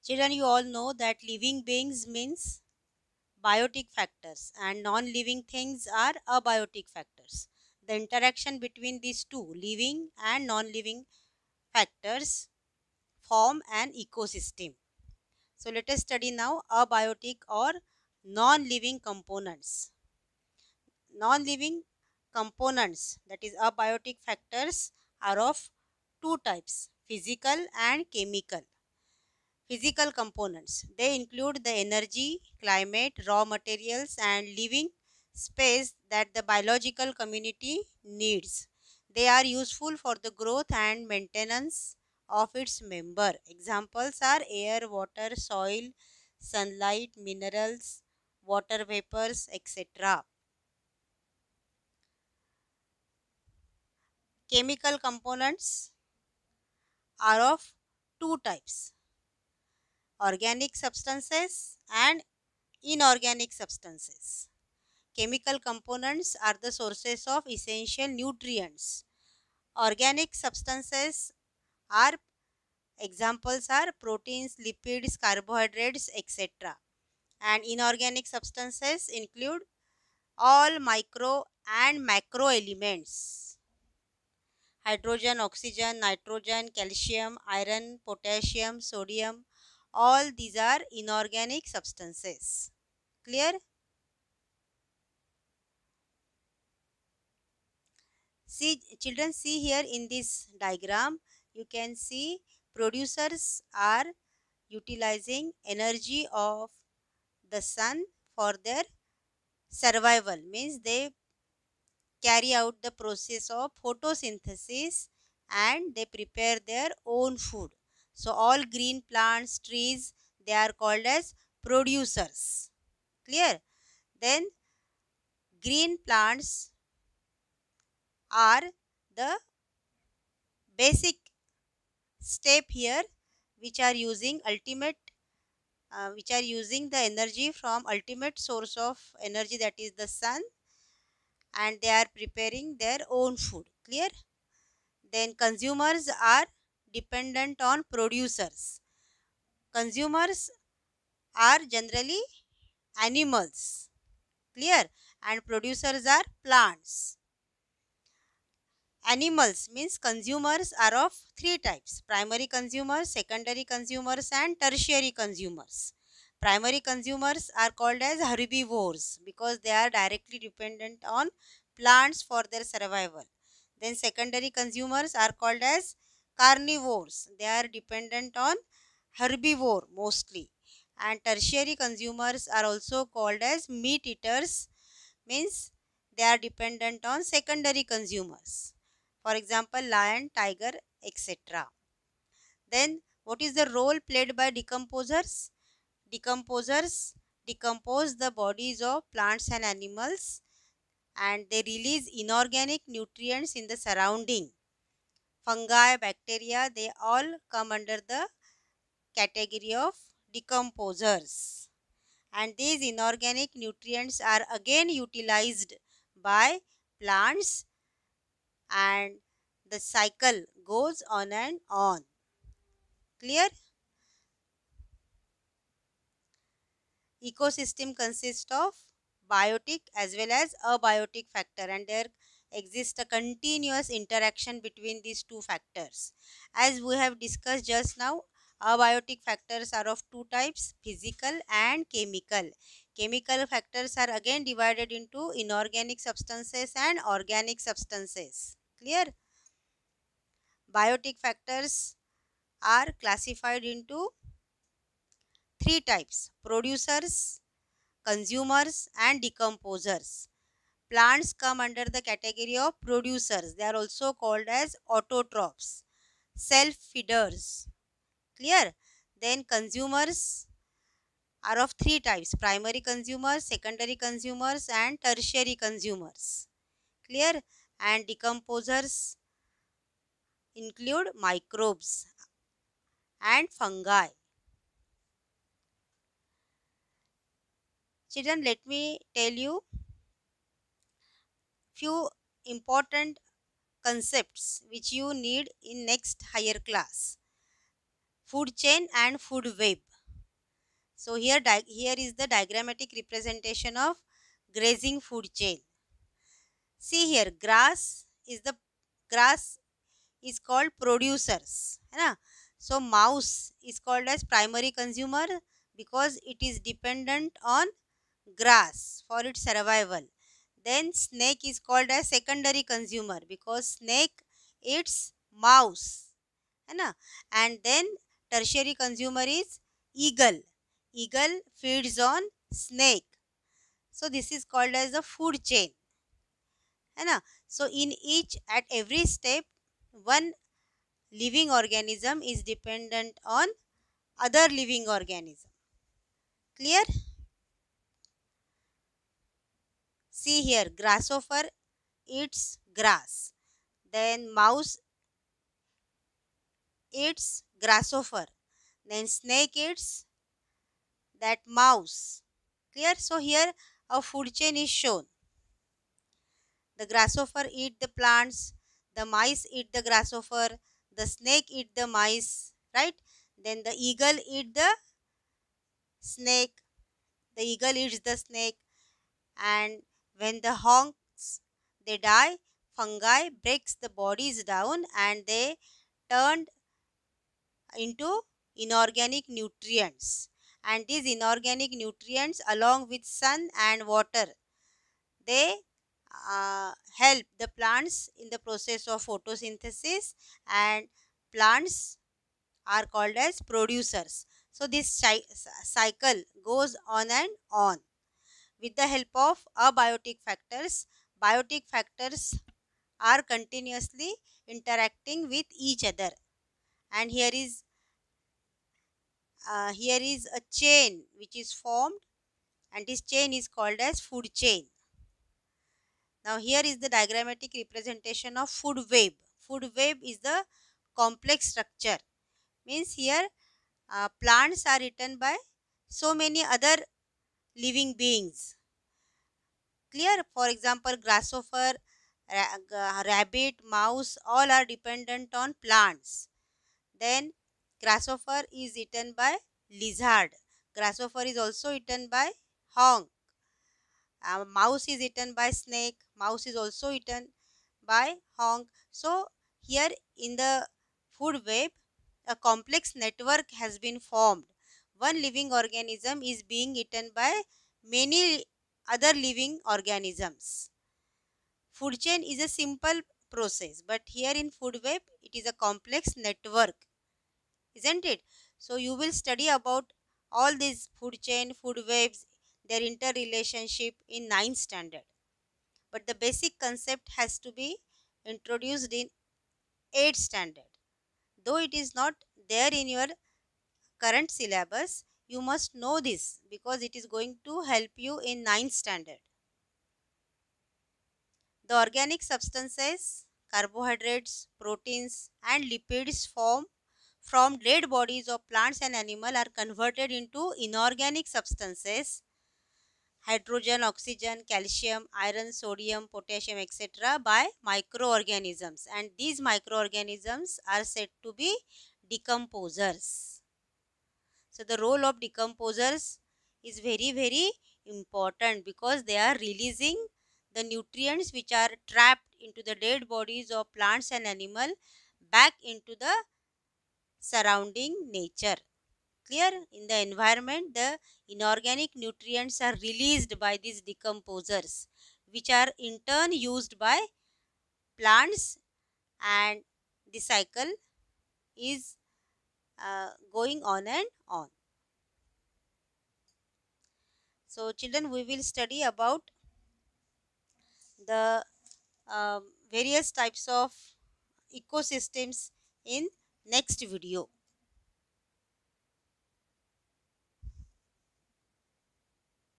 Children, you all know that living beings means biotic factors and non-living things are abiotic factors. The interaction between these two, living and non-living factors, form an ecosystem. So let us study now abiotic or non-living components. Non-living components, that is abiotic factors, are of two types, physical and chemical. Physical components, they include the energy, climate, raw materials and living space that the biological community needs. They are useful for the growth and maintenance of its member. Examples are air, water, soil, sunlight, minerals, water vapors, etc. Chemical components are of two types, organic substances and inorganic substances. Chemical components are the sources of essential nutrients. Organic substances are examples are proteins, lipids, carbohydrates, etc. And inorganic substances include all micro and macro elements. Hydrogen, oxygen, nitrogen, calcium, iron, potassium, sodium, all these are inorganic substances. Clear? See, children, see here in this diagram, you can see producers are utilizing energy of the sun for their survival, means they carry out the process of photosynthesis and they prepare their own food. So all green plants, trees, they are called as producers. Clear? Then green plants are the basic step here, which are using which are using the energy from ultimate source of energy, that is the sun, and they are preparing their own food. Clear? Then consumers are dependent on producers. Consumers are generally animals. Clear? And producers are plants. Animals means consumers are of three types: primary consumers, secondary consumers and tertiary consumers. Primary consumers are called as herbivores because they are directly dependent on plants for their survival. Then secondary consumers are called as carnivores. They are dependent on herbivore mostly. And tertiary consumers are also called as meat eaters, means they are dependent on secondary consumers. For example, lion, tiger, etc. Then what is the role played by decomposers? Decomposers decompose the bodies of plants and animals and they release inorganic nutrients in the surrounding. Fungi, bacteria, they all come under the category of decomposers. And these inorganic nutrients are again utilized by plants and the cycle goes on and on. Clear? Ecosystem consists of biotic as well as abiotic factor and there exists a continuous interaction between these two factors. As we have discussed just now, abiotic factors are of two types, physical and chemical. Chemical factors are again divided into inorganic substances and organic substances. Clear? Biotic factors are classified into three types: producers, consumers and decomposers. Plants come under the category of producers. They are also called as autotrophs, self-feeders. Clear? Then consumers are of three types: primary consumers, secondary consumers and tertiary consumers. Clear? And decomposers include microbes and fungi. Children, let me tell you few important concepts which you need in next higher class: food chain and food web. So here is the diagrammatic representation of grazing food chain. See here, grass is called producers, है ना? So mouse is called as primary consumer because it is dependent on grass for its survival. Then snake is called as secondary consumer because snake eats mouse, है ना? And then tertiary consumer is eagle. Eagle feeds on snake. So this is called as the food chain, है ना? So in each at every step, one living organism is dependent on other living organism. Clear? See here, grasshopper eats grass. Then mouse eats grasshopper. Then snake eats that mouse. Clear? So here a food chain is shown. The grasshopper eat the plants, the mice eat the grasshopper, the snake eat the mice, right? Then the eagle eat the snake, the eagle eats the snake, and when the honks they die, fungi breaks the bodies down and they turned into inorganic nutrients, and these inorganic nutrients along with sun and water, they help the plants in the process of photosynthesis, and plants are called as producers. So this cycle goes on and on. With the help of abiotic factors, biotic factors are continuously interacting with each other, and here is a chain which is formed, and this chain is called as food chain. Now here is the diagrammatic representation of food web. Food web is the complex structure. Means here plants are eaten by so many other living beings. Clear? For example, grasshopper, rabbit, mouse, all are dependent on plants. Then grasshopper is eaten by lizard. Grasshopper is also eaten by honk. Mouse is eaten by snake. Mouse is also eaten by honk. So here in the food web, a complex network has been formed. One living organism is being eaten by many other living organisms. Food chain is a simple process, but here in food web, it is a complex network, isn't it? So you will study about all these food chain, food webs, their interrelationship in 9th standard. But the basic concept has to be introduced in 8th standard. Though it is not there in your current syllabus, you must know this because it is going to help you in 9th standard. The organic substances, carbohydrates, proteins and lipids formed from dead bodies of plants and animals are converted into inorganic substances, hydrogen, oxygen, calcium, iron, sodium, potassium, etc. by microorganisms, and these microorganisms are said to be decomposers. So the role of decomposers is very important because they are releasing the nutrients which are trapped into the dead bodies of plants and animal back into the surrounding nature. Clear? In the environment, the inorganic nutrients are released by these decomposers, which are in turn used by plants, and the cycle is going on and on. So children, we will study about the various types of ecosystems in next video.